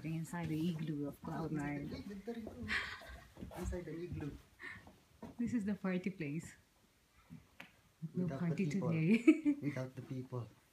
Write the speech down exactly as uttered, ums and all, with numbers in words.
camping inside the igloo of Cloud Nine. Inside the igloo. This is the party place. No Without party the people. today. Without the people.